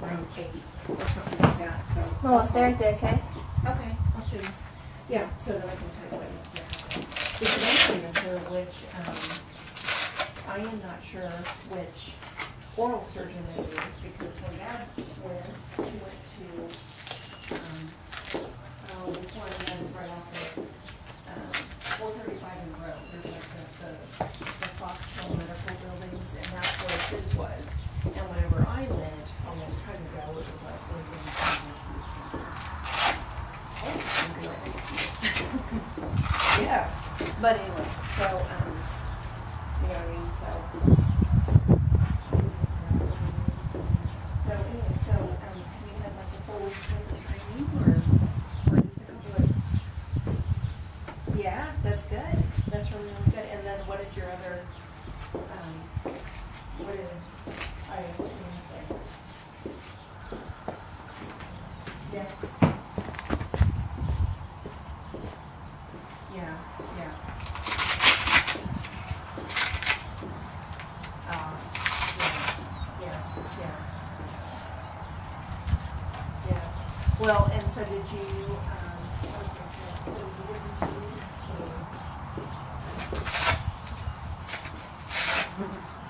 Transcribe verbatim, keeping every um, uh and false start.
around eight or something like that. So. Oh, I'll stay right there, okay? Okay, I'll show you. Yeah, so that I can tell you what needs to happen. It's eventually unclear which, um, I am not sure which oral surgeon they use, because when Dad went, he went to, um, oh, this one that is right off of, um, four thirty-five in the road. There's like the, the, the Foxhill Medical Buildings, and that's where his was. And whenever I went, a long time ago, it was like, we're going to yeah, but anyway, so, um, you know what I mean, so. So anyway, so, um, have you had like a full week of training, or, or just a couple of? Yeah, that's good. That's really, really good. And then what is your other, um, what did I, what did you say? Yeah. Yeah, yeah. Uh, yeah, yeah, yeah. Yeah. Well, and so did you, um, what was I saying? So you didn't use, so.